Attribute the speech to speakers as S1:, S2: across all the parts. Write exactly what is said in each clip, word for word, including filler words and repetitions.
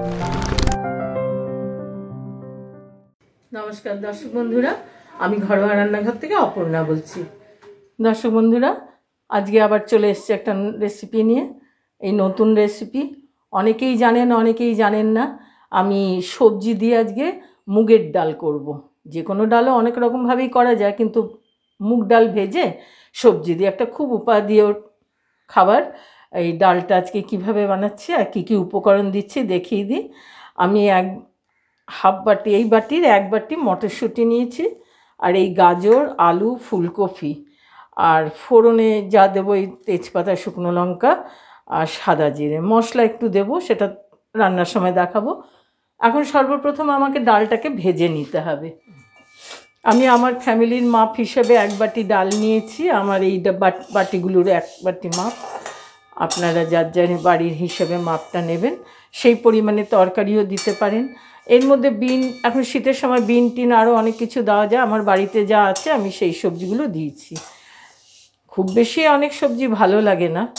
S1: নমস্কার দর্শক বন্ধুরা, আমি ঘরোয়া রান্নাঘর থেকে অপর্ণা বলছি। দর্শক বন্ধুরা, আজকে আবার চলে এসেছি একটা রেসিপি নিয়ে। এই নতুন রেসিপি অনেকেই জানেন, অনেকেই জানেন না। আমি সবজি দিয়ে আজকে মুগের ডাল করব। যে কোনো ডালও অনেক রকমভাবেই করা যায়, কিন্তু মুগ ডাল ভেজে সবজি দিয়ে একটা খুব উপাদেয় খাবার। এই ডালটা আজকে কিভাবে বানাচ্ছি আর কী কী উপকরণ দিচ্ছি দেখিয়ে দিই। আমি এক হাফ বাটি, এই বাটির এক বাটি মটরশুঁটি নিয়েছি, আর এই গাজর, আলু, ফুলকপি, আর ফোড়নে যা দেবো এই তেজপাতা, শুকনো লঙ্কা আর সাদা জিরে। মশলা একটু দেবো, সেটা রান্নার সময় দেখাবো। এখন সর্বপ্রথম আমাকে ডালটাকে ভেজে নিতে হবে। আমি আমার ফ্যামিলির মাপ হিসেবে এক বাটি ডাল নিয়েছি। আমার এই বাটিগুলোর এক বাটি মাপ। আপনারা যার যার বাড়ির হিসেবে মাপটা নেবেন, সেই পরিমাণে তরকারিও দিতে পারেন। এর মধ্যে বিন, এখন শীতের সময় বিন টিন আরও অনেক কিছু দেওয়া যায়। আমার বাড়িতে যা আছে আমি সেই সবজিগুলো দিয়েছি। খুব বেশি অনেক সবজি ভালো লাগে না।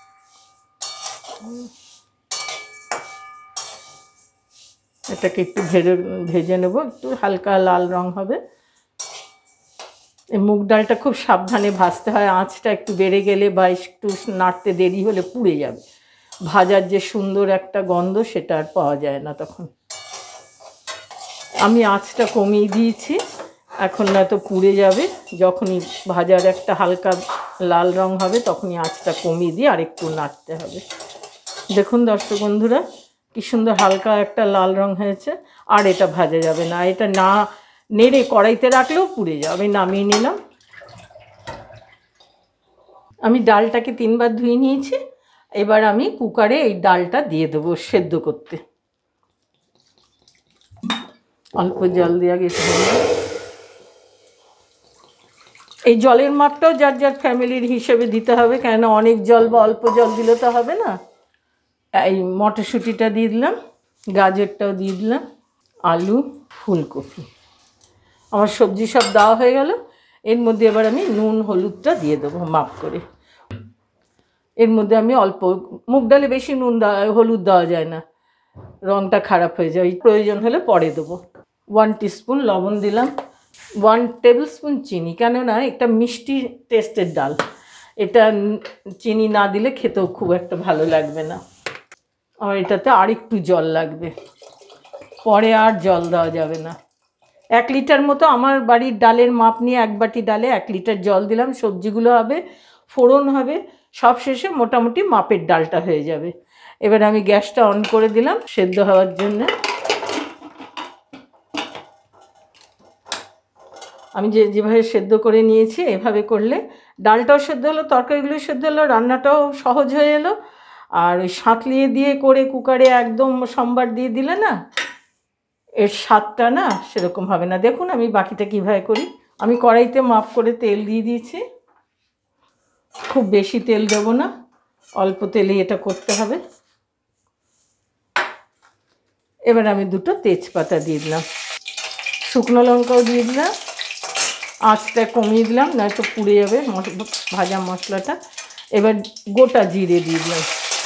S1: এটাকে একটু ভেজে ভেজে নেব, একটু হালকা লাল রং হবে। এই মুগ ডালটা খুব সাবধানে ভাজতে হয়। আঁচটা একটু বেড়ে গেলে বা একটু নাড়তে দেরি হলে পুড়ে যাবে। ভাজার যে সুন্দর একটা গন্ধ, সেটা আর পাওয়া যায় না তখন। আমি আঁচটা কমিয়ে দিয়েছি, এখন নয়তো পুড়ে যাবে। যখনই ভাজার একটা হালকা লাল রং হবে তখনই আঁচটা কমিয়ে দিয়ে আর একটু নাড়তে হবে। দেখুন দর্শক বন্ধুরা, কি সুন্দর হালকা একটা লাল রং হয়েছে। আর এটা ভাজা যাবে না, এটা না নেড়ে কড়াইতে রাখলেও পুড়ে যাবে। নামিয়ে নিলাম। আমি ডালটাকে তিনবার ধুয়ে নিয়েছি। এবার আমি কুকারে এই ডালটা দিয়ে দেবো সেদ্ধ করতে। অল্প জল দেওয়া গেছে। এই জলের মাপটাও যার যার ফ্যামিলির হিসেবে দিতে হবে, কেননা অনেক জল বা অল্প জল দিলে তো হবে না। এই মটরশুঁটিটা দিয়ে দিলাম, গাজরটাও দিয়ে দিলাম, আলু, ফুলকপি। আমার সবজি সব দেওয়া হয়ে গেল। এর মধ্যে এবার আমি নুন হলুদটা দিয়ে দেবো মাপ করে। এর মধ্যে আমি অল্প, মুগ ডালে বেশি নুন দেওয়া হলুদ দেওয়া যায় না, রঙটা খারাপ হয়ে যায়। প্রয়োজন হলে পরে দেবো। ওয়ান টিস্পুন লবণ দিলাম, ওয়ান টেবিল স্পুন চিনি, কেননা একটা মিষ্টি টেস্টের ডাল। এটা চিনি না দিলে খেতেও খুব একটা ভালো লাগবে না। আর এটাতে আর একটু জল লাগবে, পরে আর জল দেওয়া যাবে না। এক লিটার মতো, আমার বাড়ির ডালের মাপ নিয়ে এক বাটি ডালে এক লিটার জল দিলাম। সবজিগুলো হবে, ফোড়ন হবে, সব শেষে মোটামুটি মাপের ডালটা হয়ে যাবে। এবার আমি গ্যাসটা অন করে দিলাম সেদ্ধ হওয়ার জন্য। আমি যে যেভাবে সেদ্ধ করে নিয়েছি, এভাবে করলে ডালটাও সেদ্ধ হলো, তরকারিগুলো সেদ্ধ হলো, রান্নাটাও সহজ হয়ে এলো। আর ওই সাঁতলিয়ে দিয়ে করে কুকারে একদম সম্বার দিয়ে দিলে না, এর স্বাদটা না সেরকম হবে না। দেখুন আমি বাকিটা কীভাবে করি। আমি কড়াইতে মাপ করে তেল দিয়ে দিয়েছি। খুব বেশি তেল দেবো না, অল্প তেলেই এটা করতে হবে। এবার আমি দুটো তেজপাতা দিয়ে দিলাম, শুকনো লঙ্কাও দিয়ে দিলাম। আঁচটা কমিয়ে দিলাম, নয়তো পুড়ে যাবে ভাজা মশলাটা। এবার গোটা জিরে দিয়ে দিলাম।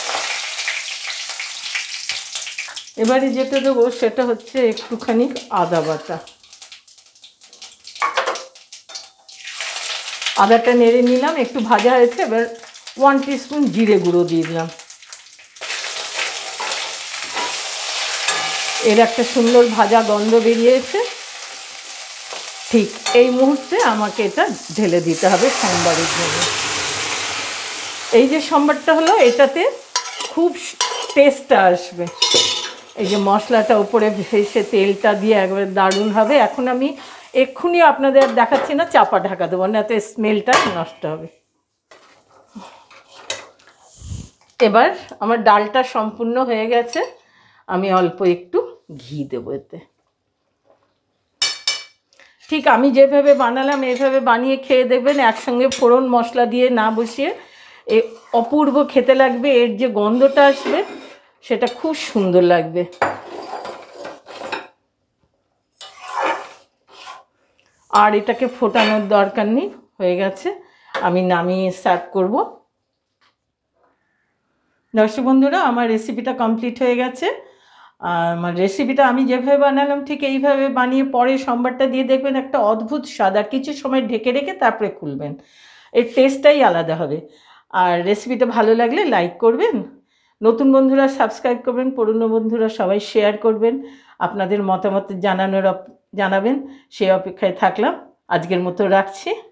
S1: এবারে যেটা দেবো সেটা হচ্ছে একটুখানি আদা বাটা। আদাটা নেড়ে নিলাম, একটু ভাজা হয়েছে। এবার ওয়ান টিস্পুন জিরে গুঁড়ো দিয়ে দিলাম। এর একটা সুন্দর ভাজা গন্ধ বেরিয়েছে। ঠিক এই মুহূর্তে আমাকে এটা ঢেলে দিতে হবে সম্বারের জন্য। এই যে সম্বারটা হলো, এটাতে খুব টেস্টটা আসবে। এই যে মশলাটা উপরে ভেসে তেলটা দিয়ে একবারে দারুণ হবে। এখন আমি এক্ষুনি আপনাদের দেখাচ্ছি না, চাপা ঢাকা দেবো, না তো স্মেলটা নষ্ট হবে। এবার আমার ডালটা সম্পূর্ণ হয়ে গেছে। আমি অল্প একটু ঘি দেবো এতে। ঠিক আমি যেভাবে বানালাম এইভাবে বানিয়ে খেয়ে দেখবেন, একসঙ্গে ফোড়ন মশলা দিয়ে না বসিয়ে, এ অপূর্ব খেতে লাগবে। এর যে গন্ধটা আসবে সেটা খুব সুন্দর লাগবে। আর এটাকে ফোটানোর দরকার নেই, হয়ে গেছে। আমি নামিয়ে সার্ভ করব। দর্শক বন্ধুরা, আমার রেসিপিটা কমপ্লিট হয়ে গেছে। আমার রেসিপিটা আমি যেভাবে বানালাম ঠিক এইভাবে বানিয়ে পরে সোমবারটা দিয়ে দেখবেন একটা অদ্ভুত স্বাদ, আর কিছু সময় ঢেকে রেখে তারপরে খুলবেন, এর টেস্টটাই আলাদা হবে। আর রেসিপিটা ভালো লাগলে লাইক করবেন, নতুন বন্ধুরা সাবস্ক্রাইব করবেন, পুরনো বন্ধুরা সবাই শেয়ার করবেন, আপনাদের মতামত জানানোর জানাবেন, সেই অপেক্ষায় থাকলাম। আজকের মতো রাখছি।